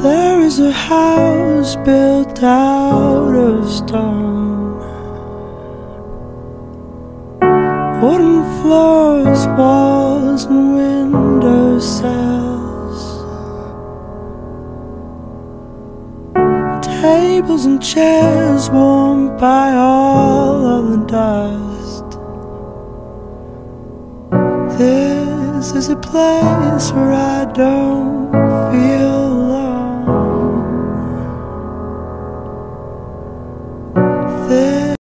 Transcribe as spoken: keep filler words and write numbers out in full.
There is a house built out of stone, wooden floors, walls and window sills, tables and chairs warmed by all of the dust. This is a place where I don't feel